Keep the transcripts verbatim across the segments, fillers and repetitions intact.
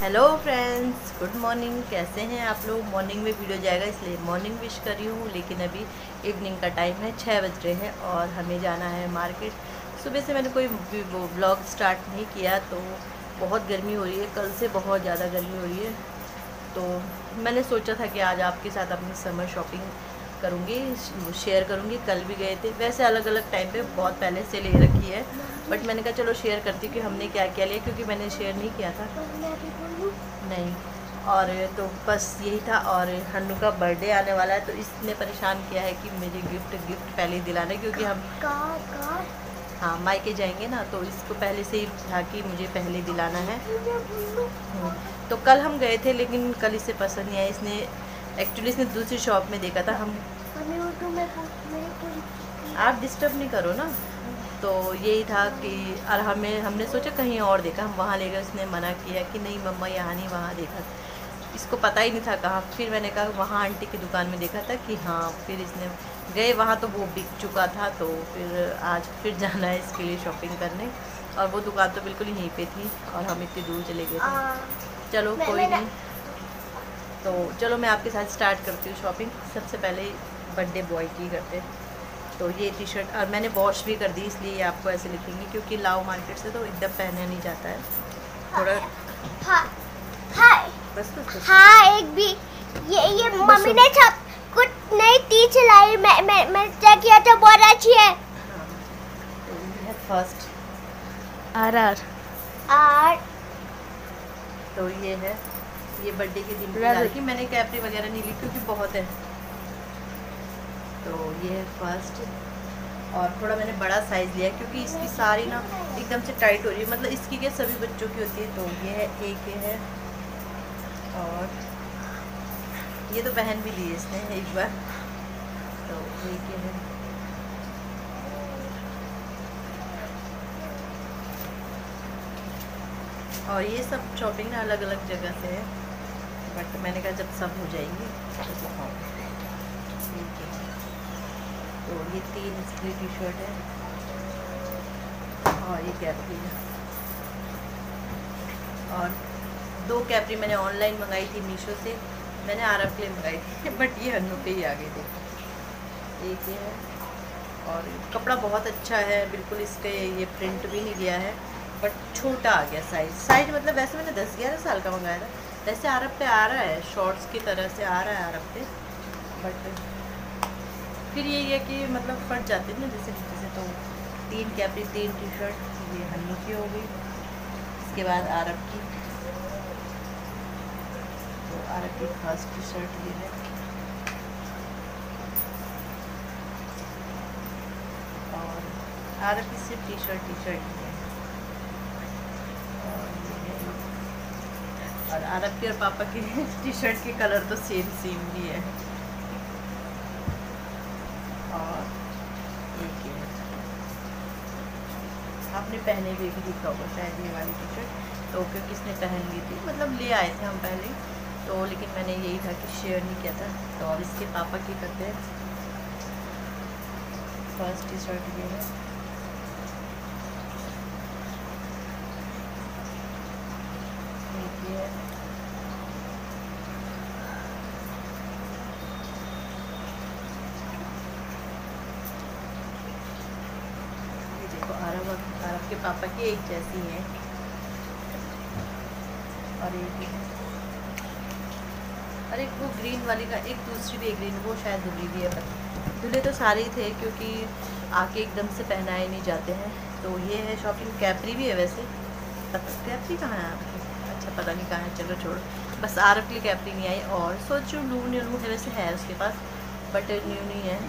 Hello friends, good morning. कैसे हैं आप लोग? मॉर्निंग में वीडियो जाएगा इसलिए मॉर्निंग विश कर रही हूँ, लेकिन अभी इवनिंग का टाइम है, छः बज रहे हैं और हमें जाना है मार्केट। सुबह से मैंने कोई वो ब्लॉग स्टार्ट नहीं किया, तो बहुत गर्मी हो रही है, कल से बहुत ज़्यादा गर्मी हो रही है। तो मैंने सोचा था कि आज आपके साथ अपनी समर शॉपिंग करूँगी, शेयर करूँगी। कल भी गए थे, वैसे अलग अलग टाइम पे बहुत पहले से ले रखी है, बट मैंने कहा चलो शेयर करती हूँ कि हमने क्या क्या लिया, क्योंकि मैंने शेयर नहीं किया था। नहीं, और तो बस यही था। और हन्नू का बर्थडे आने वाला है, तो इसने परेशान किया है कि मुझे गिफ्ट गिफ्ट पहले ही दिलाना है, क्योंकि हम हाँ मायके जाएंगे ना, तो इसको पहले से ही था कि मुझे पहले दिलाना है। तो कल हम गए थे, लेकिन कल इसे पसंद नहीं आया। इसने एक्चुअली इसने दूसरी शॉप में देखा था। हम आप डिस्टर्ब नहीं करो ना। तो यही था कि और हमें हमने सोचा कहीं और देखा, हम वहाँ ले गए। उसने मना किया कि नहीं मम्मा यहाँ नहीं, वहाँ देखा। इसको पता ही नहीं था कहाँ। फिर मैंने कहा वहाँ आंटी की दुकान में देखा था कि हाँ। फिर इसने गए वहाँ, तो वो बिक चुका था। तो फिर आज फिर जाना है इसके लिए शॉपिंग करने, और वो दुकान तो बिल्कुल यहीं पे थी और हम इतनी दूर चले गए थे। चलो कोई नहीं, तो चलो मैं आपके साथ स्टार्ट करती हूँ शॉपिंग। सबसे पहले बर्थडे बॉय की करते हैं। तो ये टी शर्ट और मैंने वॉश भी कर दी, इसलिए आपको ऐसे लिखेंगे, क्योंकि लाओ मार्केट से तो एकदम पहना नहीं जाता है थोड़ा। हाँ, हाँ, बस बस बस। हाँ, एक भी ये ये मम्मी ने सब कुछ नई चीज चलाई। मैं मैं मैं चेक किया था, बहुत अच्छी है। हाँ, तो ये है फर्स्ट आर आर। और तो ये है, ये बर्थडे के दिन की की मैंने कैपरी वगैरह नहीं ली, क्योंकि बहुत है। तो ये है फर्स्ट, और थोड़ा मैंने बड़ा साइज़ लिया, क्योंकि इसकी सारी ना एकदम से टाइट हो रही है। मतलब इसकी क्या सभी बच्चों की होती है। तो ये है, एक ये है, और ये तो पहन भी ली इसने एक बार। तो एक ये है, और ये सब शॉपिंग ना अलग अलग जगह से है, बट मैंने कहा जब सब हो जाएंगी तो दिखाऊंगी। ठीक है, तो ये तीन इसकी टी शर्ट है, और ये कैपरी है, और दो कैपरी मैंने ऑनलाइन मंगाई थी मीशो से। मैंने आरब के लिए मंगाई थी, बट ये हन्नू पे ही आ गई थी। एक ये है, और कपड़ा बहुत अच्छा है, बिल्कुल इसके ये प्रिंट भी नहीं गया है, बट छोटा आ गया साइज़। साइज मतलब वैसे मैंने दस ग्यारह साल का मंगाया था, वैसे अरब पे आ रहा है, शॉर्ट्स की तरह से आ रहा है अरब पे, बट फिर ये है कि मतलब फट जाते हैं ना जैसे नीचे से। तो तीन कैपरी, तीन टी शर्ट, ये हन्नू की हो गई। इसके बाद अरब की, तो अरब की फर्स्ट टी शर्ट ये है, और अरब की सिर्फ टी शर्ट टी शर्ट ही है, और आरब की और पापा की टी शर्ट के कलर तो सेम सेम भी है। और एक ये आपने पहने हुए भी दिखा होगा शायद ये वाली टी शर्ट, तो क्योंकि इसने पहन ली थी, मतलब ले आए थे हम पहले तो, लेकिन मैंने यही था कि शेयर नहीं किया था। तो अब इसके पापा की करते हैं। फर्स्ट टी शर्ट ये है, ये देखो आरब आरब के पापा की एक जैसी है, और एक और एक वो ग्रीन वाली का, एक दूसरी भी ग्रीन, वो शायद धुली भी है, पर धुले तो सारे ही थे, क्योंकि आके एकदम से पहनाए नहीं जाते हैं। तो ये है शॉपिंग। कैपरी भी है वैसे, कैपरी कहाँ है आपकी? अच्छा पता नहीं कहाँ है, चलो छोड़। बस आरब के लिए कैपरी नहीं आई, और सोचो न्यू न्यू है, वैसे है उसके पास, बट न्यू नहीं है।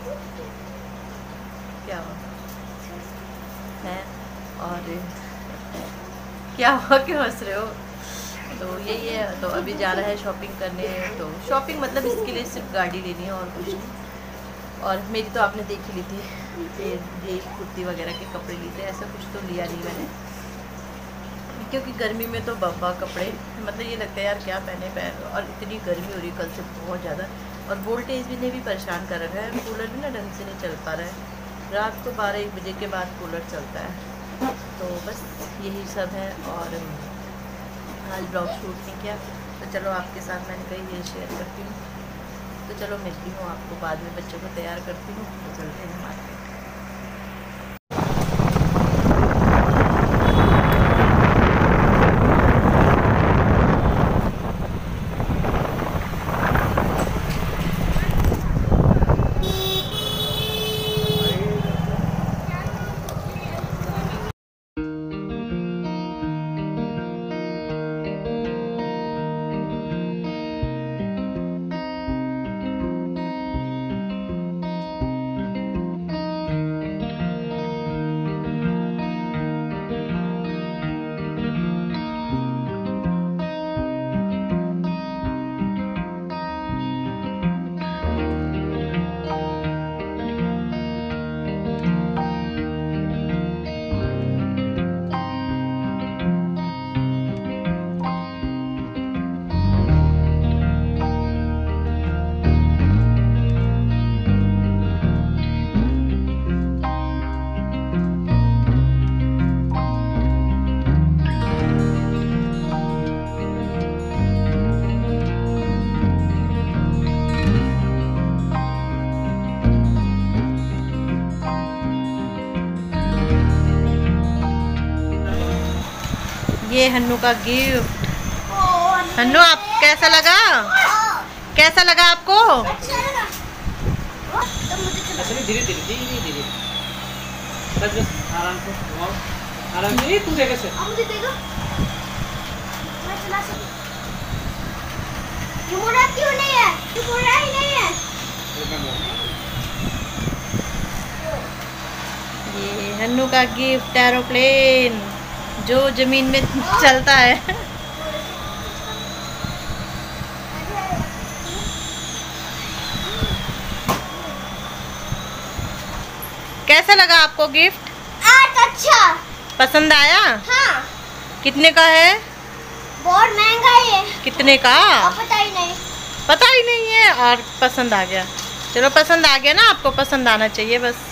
क्या हुआ है, और क्या हुआ, क्यों हंस रहे हो? तो यही है। तो अभी जा रहा है शॉपिंग करने। तो शॉपिंग मतलब इसके लिए सिर्फ गाड़ी लेनी है और कुछ नहीं। और मेरी तो आपने देख ही ली थी, ये ये कुर्ती वगैरह के कपड़े लिए थे, ऐसा कुछ तो लिया नहीं मैंने, क्योंकि गर्मी में तो बब्बा कपड़े, मतलब ये लगता है यार क्या पहने पहन। और इतनी गर्मी हो रही है कल से बहुत ज़्यादा, और वोल्टेज भी ने भी परेशान कर रखा है। कूलर भी ना ढंग से नहीं चल पा रहा है, रात को बारह एक बजे के बाद कूलर चलता है। तो बस यही सब है। और आज ब्लॉग शूट नहीं किया, तो चलो आपके साथ मैंने कही ये शेयर करती हूँ। तो चलो मिलती हूँ आपको बाद में, बच्चों को तैयार करती हूँ तो चलते हैं मार्केट। ये हन्नू का गिफ्ट। हन्नू आप कैसा लगा, कैसा लगा आपको? धीरे धीरे धीरे धीरे बस बस आराम से घुमाओ, आराम से। तू देखो से मुझे दे दो, मैं चला सकती। ये मोड़ा क्यों नहीं है? ये मोड़ा ही नहीं है। ये हन्नू का गिफ्ट एरोप्लेन जो जमीन में चलता है। कैसा लगा आपको गिफ्ट? आज अच्छा, पसंद आया? हाँ। कितने का है? बहुत महंगा है। कितने का? पता ही नहीं। पता ही नहीं है और पसंद आ गया। चलो पसंद आ गया ना, आपको पसंद आना चाहिए बस।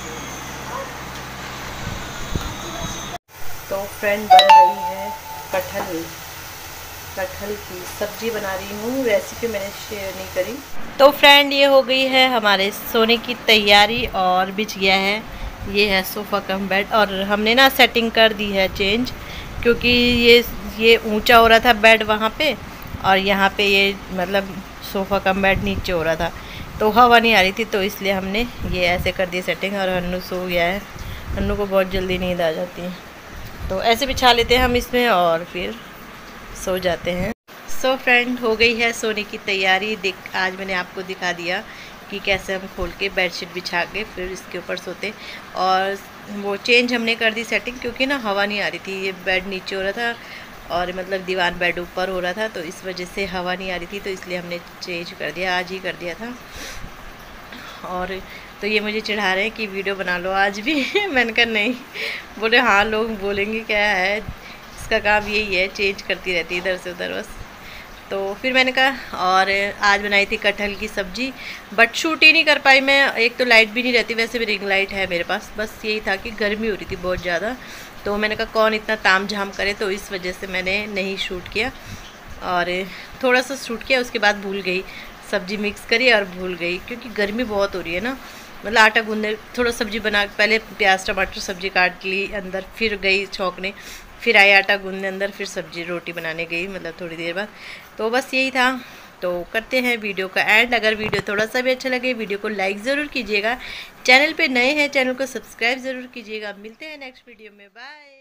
तो फ्रेंड बन रही है कटहल कटहल की सब्जी बना रही हूँ। रेसिपी मैंने शेयर नहीं करी। तो फ्रेंड ये हो गई है हमारे सोने की तैयारी और बिछ गया है। ये है सोफ़ा कम बेड और हमने ना सेटिंग कर दी है चेंज, क्योंकि ये ये ऊंचा हो रहा था बेड वहाँ पे, और यहाँ पे ये मतलब सोफ़ा कम बेड नीचे हो रहा था, तो हवा नहीं आ रही थी, तो इसलिए हमने ये ऐसे कर दी सेटिंग। और हन्नू सो गया है। हन्नू को बहुत जल्दी नींद आ जाती है, तो ऐसे बिछा लेते हैं हम इसमें और फिर सो जाते हैं। सो फ्रेंड हो गई है सोने की तैयारी। देख आज मैंने आपको दिखा दिया कि कैसे हम खोल के बेडशीट बिछा के फिर इसके ऊपर सोते। और वो चेंज हमने कर दी सेटिंग, क्योंकि ना हवा नहीं आ रही थी। ये बेड नीचे हो रहा था और मतलब दीवान बेड ऊपर हो रहा था, तो इस वजह से हवा नहीं आ रही थी, तो इसलिए हमने चेंज कर दिया, आज ही कर दिया था। और तो ये मुझे चिढ़ा रहे हैं कि वीडियो बना लो आज भी। मैंने कहा नहीं। बोले हाँ लोग बोलेंगे क्या है, इसका काम यही है, चेंज करती रहती है इधर से उधर बस। तो फिर मैंने कहा, और आज बनाई थी कटहल की सब्ज़ी, बट शूट ही नहीं कर पाई मैं। एक तो लाइट भी नहीं रहती, वैसे भी रिंग लाइट है मेरे पास। बस यही था कि गर्मी हो रही थी बहुत ज़्यादा, तो मैंने कहा कौन इतना ताम झाम करे, तो इस वजह से मैंने नहीं शूट किया। और थोड़ा सा शूट किया, उसके बाद भूल गई, सब्ज़ी मिक्स करी और भूल गई, क्योंकि गर्मी बहुत हो रही है ना। मतलब आटा गूंदने, थोड़ा सब्ज़ी बना, पहले प्याज टमाटर सब्ज़ी काट ली अंदर, फिर गई छौंकने, फिर आई आटा गूंदने अंदर, फिर सब्ज़ी रोटी बनाने गई, मतलब थोड़ी देर बाद। तो बस यही था। तो करते हैं वीडियो का एंड। अगर वीडियो थोड़ा सा भी अच्छा लगे, वीडियो को लाइक ज़रूर कीजिएगा। चैनल पे नए हैं, चैनल को सब्सक्राइब ज़रूर कीजिएगा। मिलते हैं नेक्स्ट वीडियो में, बाय।